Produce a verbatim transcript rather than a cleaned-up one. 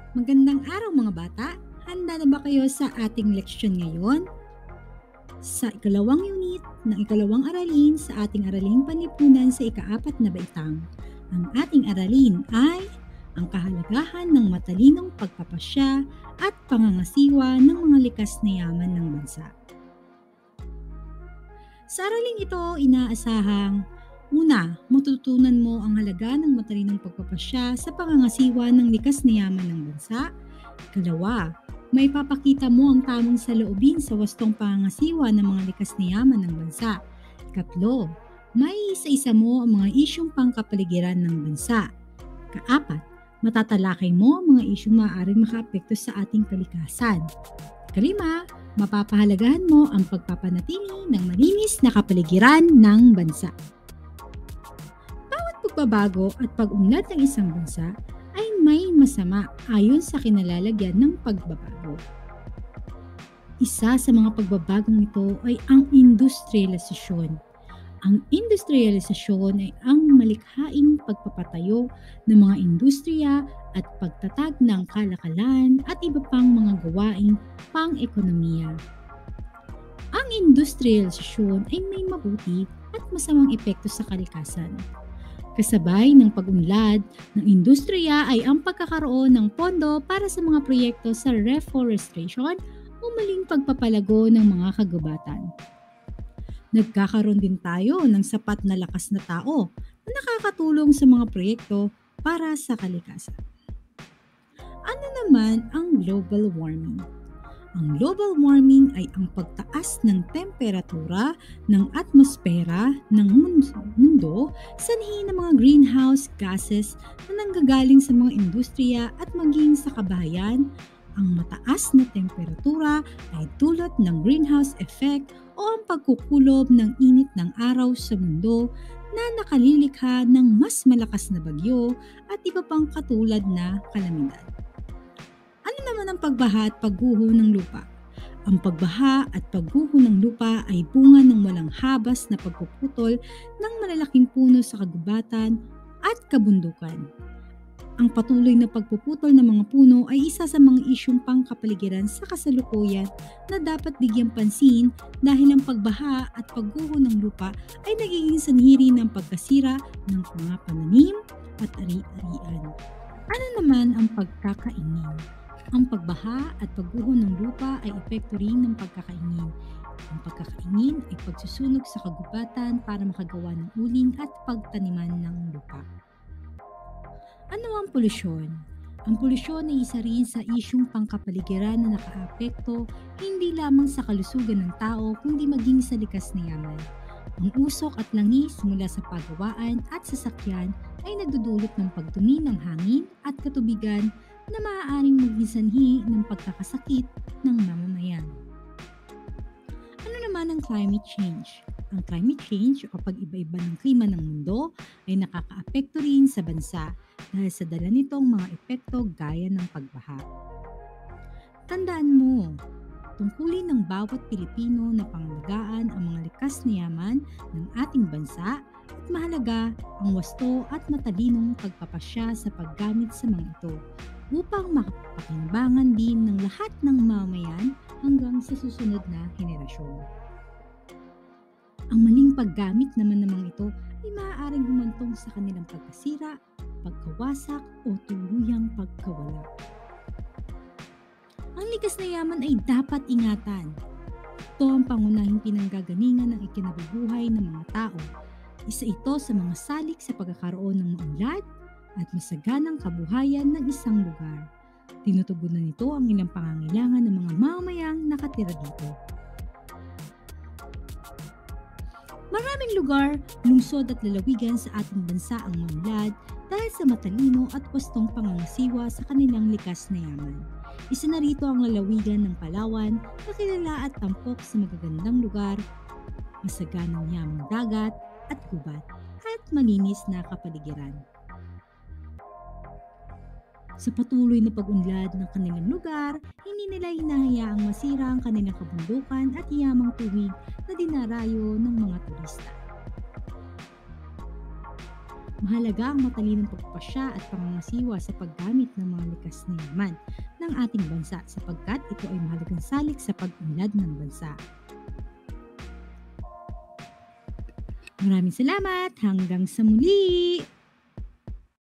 Magandang araw mga bata! Handa na ba kayo sa ating leksyon ngayon? Sa ikalawang unit ng ikalawang aralin sa ating araling panlipunan sa ikaapat na baitang. Ang ating aralin ay ang kahalagahan ng matalinong pagpapasya at pangangasiwa ng mga likas na yaman ng bansa. Sa araling ito, inaasahang una, matutunan mo ang halaga ng matalinong pagpapasya sa pangangasiwa ng likas na yaman ng bansa. Ikalawa, may papakita mo ang tamang saloobin sa wastong pangangasiwa ng mga likas na yaman ng bansa. Ikatlo, may isa-isa mo ang mga isyong pangkapaligiran ng bansa. Kaapat, matatalakay mo ang mga isyong maaaring makaapekto sa ating kalikasan. Kalima, mapapahalagahan mo ang pagpapanatili ng malinis na kapaligiran ng bansa. Bawat pagbabago at pag-unlad ng isang bansa ay may masama ayon sa kinalalagyan ng pagbabago. Isa sa mga pagbabagong ito ay ang industrialisasyon. Ang industrialisasyon ay ang malikhaing pagpapatayo ng mga industriya at pagtatag ng kalakalan at iba pang mga gawaing pang-ekonomiya. Ang industrialisasyon ay may mabuti at masamang epekto sa kalikasan. Kasabay ng pag-unlad ng industriya ay ang pagkakaroon ng pondo para sa mga proyekto sa reforestation o muling pagpapalago ng mga kagubatan. Nagkakaroon din tayo ng sapat na lakas na tao na nakakatulong sa mga proyekto para sa kalikasan. Ano naman ang global warming? Ang global warming ay ang pagtaas ng temperatura ng atmosfera ng mundo sanhi ng mga greenhouse gases na nanggagaling sa mga industriya at maging sa kabahayan. Ang mataas na temperatura ay dulot ng greenhouse effect o ang pagkukulob ng init ng araw sa mundo na nakalilikha ng mas malakas na bagyo at iba pang katulad na kalamidad. Ano naman ang pagbaha at pagguho ng lupa? Ang pagbaha at pagguho ng lupa ay bunga ng walang habas na pagpuputol ng malalaking puno sa kagubatan at kabundukan. Ang patuloy na pagpuputol ng mga puno ay isa sa mga isyong pangkapaligiran sa kasalukuyan na dapat bigyang pansin dahil ang pagbaha at pagguho ng lupa ay nagiging sanhiri ng pagkasira ng mga pananim at ari-arian. Ano naman ang pagkakaingin? Ang pagbaha at pagguho ng lupa ay epekto rin ng pagkakaingin. Ang pagkakaingin ay pagsusunog sa kagubatan para makagawa ng uling at pagtaniman ng lupa. Ano ang polusyon? Ang polusyon ay isa rin sa isyong pangkapaligiran na nakaapekto hindi lamang sa kalusugan ng tao kundi maging sa likas na yaman. Ang usok at langis mula sa pagawaan at sasakyan ay nagdudulot ng pagdumi ng hangin at katubigan na maaaring maging sanhi ng pagkakasakit ng mamamayan. Ano naman ang climate change? Ang climate change o pag-iba-iba ng klima ng mundo ay nakakaapekto rin sa bansa dahil sa dala nitong mga epekto gaya ng pagbaha. Tandaan mo, tungkulin ng bawat Pilipino na pangalagaan ang mga likas na yaman ng ating bansa at mahalaga ang wasto at matalinong pagpapasya sa paggamit sa mga ito upang makapakinabangan din ng lahat ng mamamayan hanggang sa susunod na henerasyon. Ang maling paggamit naman ng mga ito ay maaaring humantong sa kanilang pagkasira, pagkawasak o tuluyang pagkawala. Ang likas na yaman ay dapat ingatan. Ito ang pangunahing pinanggagalingan ng ikinabubuhay ng mga tao. Isa ito sa mga salik sa pagkakaroon ng maunlad at masaganang kabuhayan ng isang lugar. Tinutugunan nito ang ilang pangangailangan ng mga mamamayang nakatira dito. Maraming lugar, lungsod at lalawigan sa ating bansa ang maunlad dahil sa matalino at wastong pangangasiwa sa kanilang likas na yaman. Isa na rito ang lalawigan ng Palawan na kilala at tampok sa magagandang lugar, masaganang yamang dagat at gubat at malinis na kapaligiran. Sa patuloy na pag-unlad ng kanilang lugar, hindi nila hinahayaang masira ang kanilang kabundukan at yamang tubig na dinarayo ng mga turista. Mahalaga ang matalinong pagpapasya at pangangasiwa sa paggamit ng mga likas na yaman ng ating bansa sapagkat ito ay mahalagang salik sa pag-unlad ng bansa. Maraming salamat! Hanggang sa muli!